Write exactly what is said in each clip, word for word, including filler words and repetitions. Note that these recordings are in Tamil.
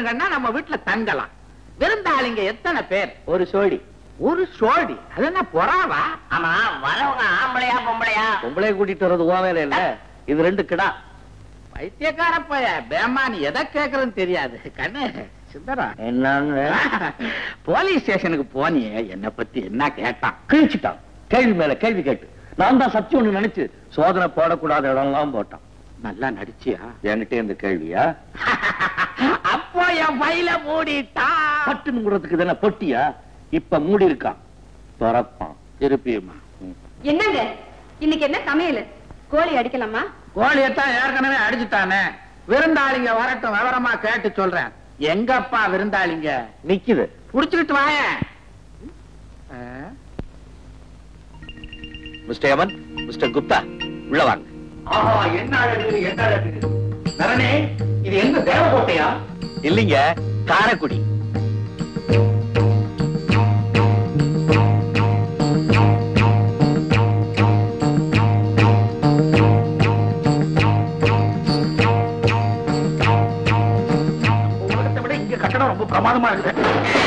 வந்தாங்கன்னா நம்ம வீட்டுல தங்கலாம். விருந்தாளிங்க எத்தனை பேர்? ஒரு சோடி. ஒரு சோடி? அது என்ன பொறாவா? ஆமா, வரவங்க ஆம்பளையா பொம்பளையா? பொம்பளைய கூட்டிட்டு வர்றது ஓவேல இல்ல, இது ரெண்டு கிடா. பைத்தியக்கார பைய பேமானி எதை கேக்குறதுன்னு தெரியாது. கண்ணு சுந்தரா, என்னங்க போலீஸ் ஸ்டேஷனுக்கு போனியே, என்ன பத்தி என்ன கேட்டான்? கிழிச்சுட்டான். கேள்வி மேல கேள்வி கேட்டு நான் தான் சத்தியம் ஒண்ணு நினைச்சு சோதனை போடக்கூடாத இடம்லாம் போட்டான். நல்லா நடிச்சியா? என்கிட்ட இந்த கேள்வியா? அப்போ என் பையில மூடிட்டா. பட்டுன்னு மூடுறதுக்கு தானே பொட்டியா? இப்ப மூடி இருக்கான், திறப்பான் திருப்பியுமா. என்னங்க இன்னைக்கு என்ன சமையல்? கோழி அடிக்கலாமா? கோழியத்தான் ஏற்கனவே அடிச்சுட்டானே. விருந்தாளிங்க வரட்டும், விவரமா கேட்டு சொல்றேன். எங்கப்பா விருந்தாளிங்க? நிக்குது, புடிச்சுக்கிட்டு வாய. மிஸ்டர் யமன், மிஸ்டர் குப்தா, உள்ள வாங்க. என்ன அழகு, என்ன அழகு. நரணே, இது எங்க தேவகோட்டையா? இல்லீங்க, காரைக்குடி. உலகத்தை விட இங்க கட்டணம் ரொம்ப பிரமாதமா இருக்கு.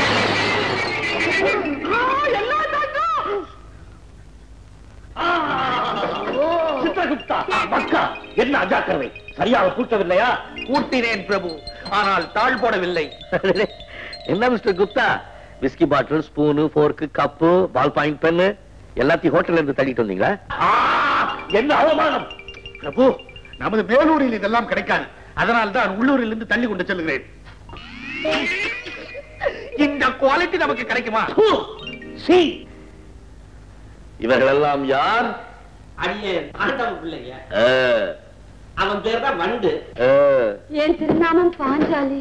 என்ன அஜாக்கிரதை, சரியாக பூட்டவில்லையா? கூட்டினேன் பிரபு, ஆனால் தாழ் போடவில்லை. என்ன mister Gupta, whisky bottle, spoon, fork, cup, ball point pen எல்லாத்தையும் ஹோட்டல்ல இருந்து தள்ளிட்டு வந்தீங்களா? என்ன அவமானம் பிரபு! நமது மேலூரில் இதெல்லாம் கிடைக்காது, அதனால் தான் உள்ளூரில் இருந்து தள்ளி கொண்டு செல்கிறேன். இந்த குவாலிட்டி நமக்கு கிடைக்குமா? இவர்கள் எல்லாம் யார்? அடியேன் ஆண்டவன் பிள்ளைங்க. அவன் பேர் தான் வண்டு. என் திருநாமம் பாஞ்சாலி.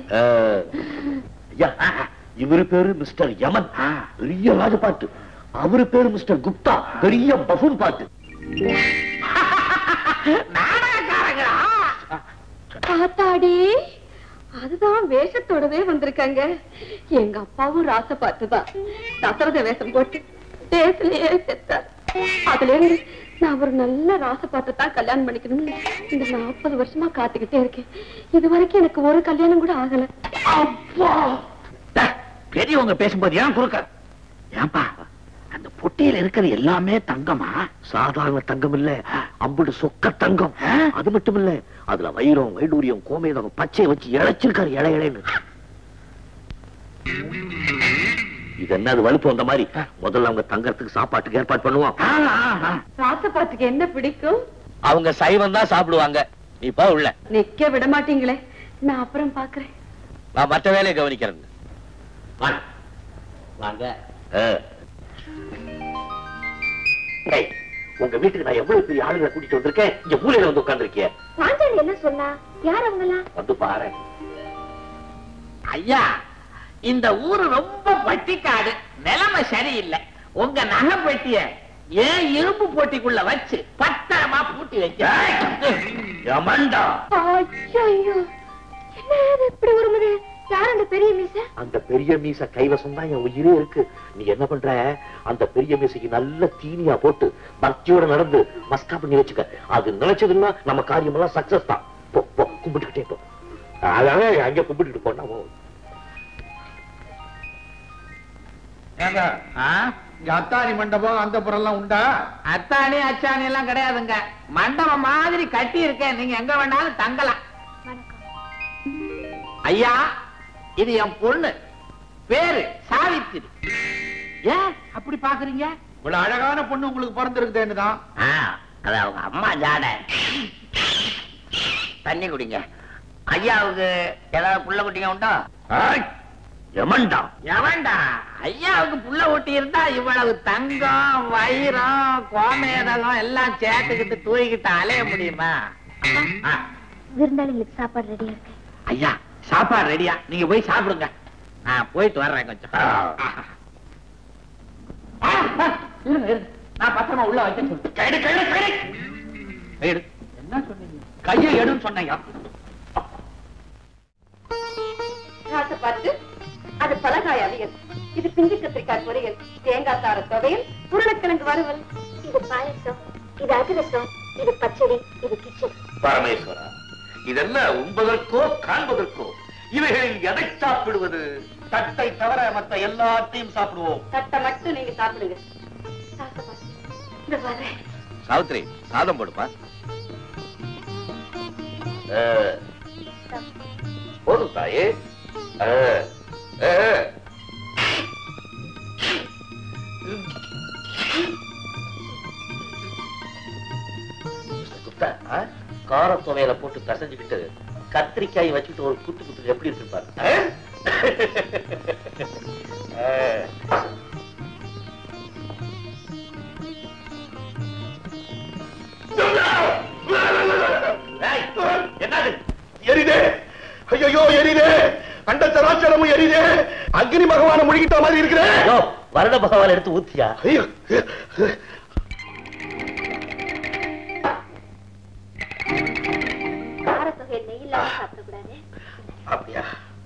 இவரு பேரு மிஸ்டர் யமன், பெரிய ராஜபாட்டு. அவரு பேரு மிஸ்டர் குப்தா, பெரிய பஃபூன் பாட்டு. பாத்தாடி, அதுதான் வேஷத்தோடவே வந்திருக்காங்க. எங்க அப்பாவும் ராச பாட்டுதான். தசரத வேஷம் போட்டு தேசலையே செத்தார். அதுல இருந்து நான் ஒரு நல்ல ராச பாட்டை தான் கல்யாணம் பண்ணிக்கணும்னு இந்த நாற்பது வருஷமா காத்துக்கிட்டே இருக்கேன். இது வரைக்கும் எனக்கு ஒரு கல்யாணம் கூட ஆகல. பெரியவங்க பேசும்போது ஏன் குறுக்க? ஏன்பா, அந்த பொட்டியில இருக்கிறது எல்லாமே தங்கமா? சாதாரண தங்கம் இல்ல, அம்புடு சொக்க தங்கம். அது மட்டும் இல்ல, அதுல வைரம், வைடூரியம், கோமேதகம், பச்சை வச்சு இழைச்சிருக்காரு இலை இலைன்னு. இது என்ன, அது வலுப்பு வந்த மாதிரி. முதல்ல அவங்க தங்கறதுக்கு சாப்பாட்டுக்கு ஏற்பாடு பண்ணுவோம். ராசப்பாட்டுக்கு என்ன பிடிக்கும்? அவங்க சைவம் தான் சாப்பிடுவாங்க. நீ போ உள்ள. நிக்க விட மாட்டீங்களே, நான் அப்புறம் பாக்குறேன். நான் மற்ற வேலையை கவனிக்கிறேன். வாங்க. உங்க வீட்டுக்கு நான் எவ்வளவு பெரிய ஆளுங்களை கூட்டிட்டு வந்திருக்கேன். இங்க மூலையில வந்து உட்கார்ந்து இருக்கிய. பாஞ்சாலி என்ன சொன்னா? யார் அவங்களா? வந்து பாரு. ஐயா, இந்த ஊரு ரொம்ப பட்டிக்காடு, நிலைமை சரியில்லை. உங்க நகை பெட்டிய ஏன் இரும்பு போட்டிக்குள்ள வச்சு பத்திரமா பூட்டி வச்ச. இப்படி ஒரு யார் அந்த பெரிய மீச? அந்த பெரிய மீச கைவசம் தான் என் உயிரே இருக்கு. நீ என்ன பண்ற, அந்த பெரிய மீசைக்கு நல்ல தீனியா போட்டு பக்தியோட நடந்து மஸ்கா பண்ணி வச்சுக்க. அது நினைச்சதுன்னா நம்ம காரியம் எல்லாம் சக்சஸ் தான். போ போ, கும்பிட்டுக்கிட்டே போ. அதாவது அங்க கும்பிட்டுட்டு போனா அத்தாணி மண்டபம் அந்த புறம் உண்டா? அத்தாணி அச்சாணி எல்லாம் கிடையாதுங்க. மண்டபம் மாதிரி கட்டி இருக்கேன், நீங்க எங்க வேணாலும் தங்கலாம். ஐயா, இது என் பொண்ணு, பேரு சாவித்திரி. ஏன் அப்படி பாக்குறீங்க? இவ்வளவு அழகான பொண்ணு உங்களுக்கு பிறந்திருக்குதுன்னுதான். அது அவங்க அம்மா ஜாட. தண்ணி குடிங்க. ஐயாவுக்கு ஏதாவது புள்ள குட்டிங்க உண்டா? எமன்டா எவன்டா? ஐயாவுக்கு புள்ள ஒட்டி இருந்தா இவ்வளவு தங்கம், வைரம், கோமேதகம் எல்லாம் சேர்த்துக்கிட்டு தூக்கிட்டு அலைய முடியுமா? விருந்தாளிகளுக்கு சாப்பாடு ரெடியா இருக்கு. ஐயா, சாப்பாடு ரெடியா, நீங்க போய் சாப்பிடுங்க. நான் போயிட்டு வர்றேன் கொஞ்சம். நான் பத்திரமா உள்ள வைக்க சொல்றேன். Guide guide guide guide. என்ன சொன்னீங்க? கையை எடுன்னு சொன்னீங்க. பார்த்து அது பலகாய் அவியல், இது பிஞ்சு கத்திரிக்காய் பொரியல், தேங்காய் சார துவையல், உருளைக்கிழங்கு வறுவல், இது பாயசம், இது அதிரசம், இது பச்சடி, இது கிச்சடி. பரமேஸ்வரா, இதெல்லாம் உண்பதற்கோ காண்பதற்கோ இவைகளில் எதை சாப்பிடுவது? தட்டை தவிர மற்ற எல்லாத்தையும் சாப்பிடுவோம். தட்டை மட்டும் நீங்க சாப்பிடுங்க. சாவித்திரி, சாதம் போடுப்பா. போதும் தாயே. கார துவையில போட்டு கசஞ்சுக்கிட்டு கத்திரிக்காய் வச்சுட்டு ஒரு குத்து குத்து எப்படி இருப்பாரு. என்னது? எரிதே! ஐயோ எரிதே! அண்ட சராச்சரமும் எரிதே! அக்னி பகவான முழுகிட்ட மாதிரி இருக்கிறேன். வருட பகவான் எடுத்து ஊத்தியா? ஐயோ அப்படியா?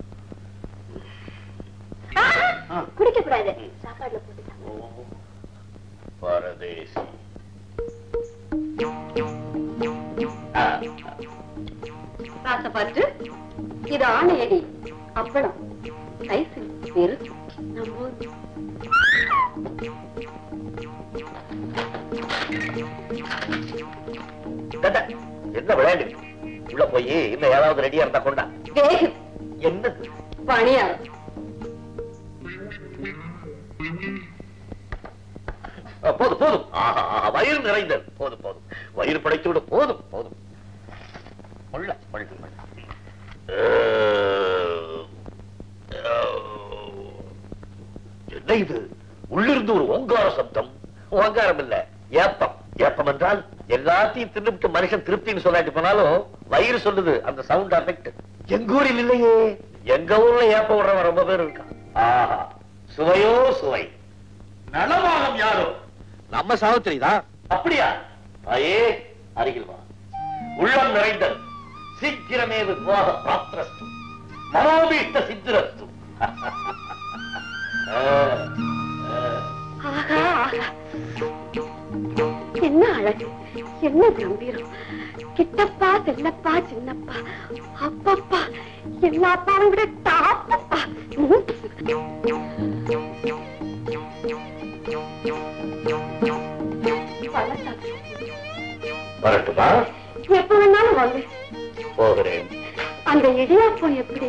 குடிக்க கூடாது, சாப்பாடுல போட்டு. பரதேசி. ஆசைப்பட்டு இது ஆணையடி அப்பளம் ரைஸ் வெறு நம்ம என்ன விளையாண்டு உள்ள போய் இன்னும் ஏதாவது ரெடியா இருந்தா கொண்டா. என்னது? பணியாரம். போதும் போதும். வயிறு நிறைந்தது. போதும் போதும். வயிறு படைத்து விட. போதும் போதும். என்ன இது? உள்ளிருந்து ஒரு ஓங்கார சப்தம். ஓங்காரம் இல்ல, ஏப்பம். ஏப்பம் என்றால் எல்லாத்தையும் தின்னுட்டு மனுஷன் திருப்தின்னு சொல்லாட்டி போனாலும் வயிறு சொல்லுது. அந்த சவுண்ட் எஃபெக்ட் எங்க ஊரில் இல்லையே. எங்க ஊர்ல ஏப்ப விடுறவன் ரொம்ப பேர் இருக்கான். ஆஹா, சுவையோ சுவை. நலமாகம் யாரோ? நம்ம சாவித்திரி தான். அப்படியா? தாயே, அருகில் வா. உள்ளம் நிறைந்தது. சீக்கிரமே விவாக பிராப்தரஸ்து, மனோபீஷ்ட சித்திரஸ்து. என்ன அழகு, என்ன கம்பீரம். கிட்டப்பா, செல்லப்பா, சின்னப்பா, அப்பப்பா, எல்லா அப்பாவும் விட டாப்பப்பா. வரட்டுமா? எப்ப வேணாலும் வாங்க. போகிறேன். அந்த இடியாப்பம் எப்படி?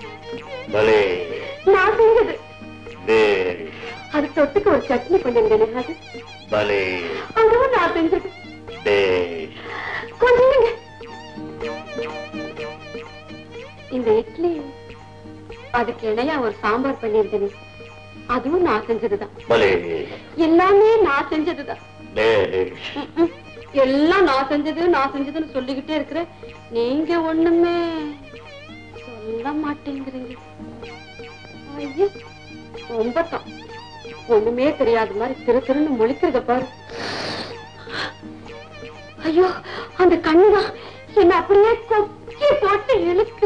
நான் செஞ்சது. அது தொட்டுக்கு ஒரு சட்னி கொஞ்சம் நினைக்காது. அதுவும் நான் செஞ்சது. கொஞ்சம் இந்த இட்லி அதுக்கு இணையா ஒரு சாம்பார் பண்ணியிருந்தேன். அதுவும் நான் செஞ்சதுதான். எல்லாமே நான் செஞ்சதுதான். எல்லாம் நான் செஞ்சது நான் செஞ்சதுன்னு சொல்லிக்கிட்டே இருக்கிற நீங்க ஒண்ணுமே சொல்ல மாட்டேங்கிறீங்க. ஐயோ, ரொம்பத்தான் ஒண்ணுமே தெரியாத மாதிரி திரு திருன்னு முழிக்கிறத பாரு. ஐயோ, அந்த கண்ணுதான் என்ன அப்படியே கொக்கி போட்டு இழுக்கு.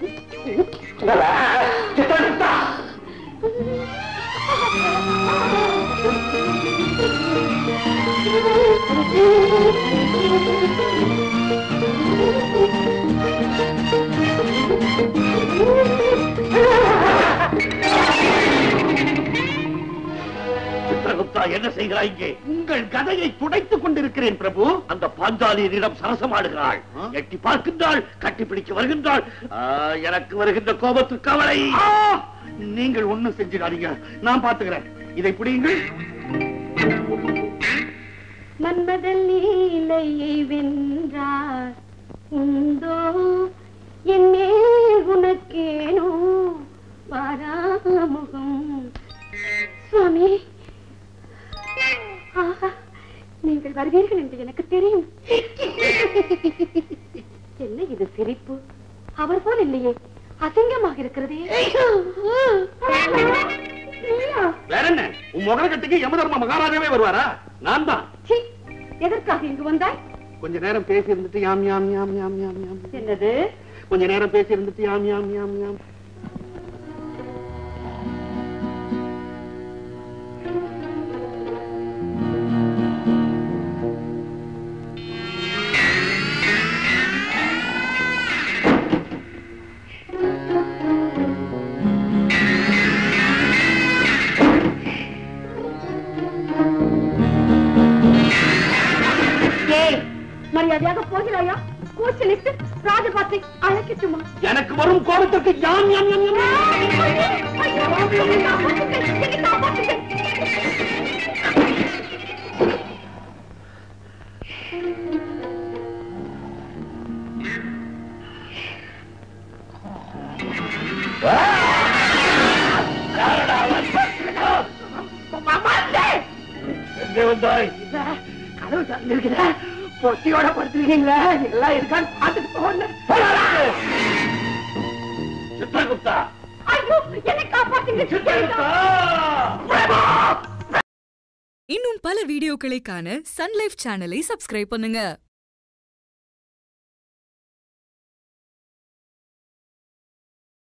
சித்திரகுப்தா, என்ன செய்கிறாய் இங்கே? உங்கள் கதையை துடைத்துக் கொண்டிருக்கிறேன் பிரபு. அந்த பாஞ்சாலியிடம் சரசமாடுகிறாள். எட்டி பார்க்கின்றாள், கட்டிப்பிடிக்க வருகின்றாள். எனக்கு வருகின்ற கோபத்துக்கு அவளை. நீங்கள் ஒண்ணும் செஞ்சிடாதீங்க, நான் பார்த்துக்கிறேன். இதை பிடியுங்கள். மன்மதன் லீலையை வென்றார் உண்டோ என்னே உனக்கேனோ பாராமுகம். சுவாமி, நீங்கள் வருவீர்கள் என்று எனக்கு தெரியும். என்ன இது சிரிப்பு? அவர் போல் இல்லையே, அசிங்கமாக இருக்கிறதே. வேற என்ன? உன் முகரக்கட்டுக்கு யமதர்ம மகாராஜாவே வருவாரா? நான் தான். எதற்காக இங்கு வந்தாய்? கொஞ்ச நேரம் பேசி இருந்துட்டு யாம் யாம் யாம் யாம் யாம் யாம். என்னது? கொஞ்ச நேரம் பேசி இருந்துட்டு யாம் யாம் யாம் யாம். மரியாதையாக போகிறாயா? கூச்சலிட்டு ராஜபாத்தை அழைக்கட்டுமா? எனக்கு வரும் கோபத்திற்கு யான் யான் யான் எங்கே வந்தாய்? கதவு திறந்திருக்கிற பொட்டியோட படுத்திருக்கீங்களா? எல்லாம் இருக்கான்னு பார்த்துட்டு போனேன். சித்திரகுப்தா, ஐயோ, என்னை காப்பாத்துங்க. சித்திரகுப்தா! இன்னும் பல வீடியோக்களை காண சன் லைஃப் சேனலை சப்ஸ்கிரைப் பண்ணுங்க.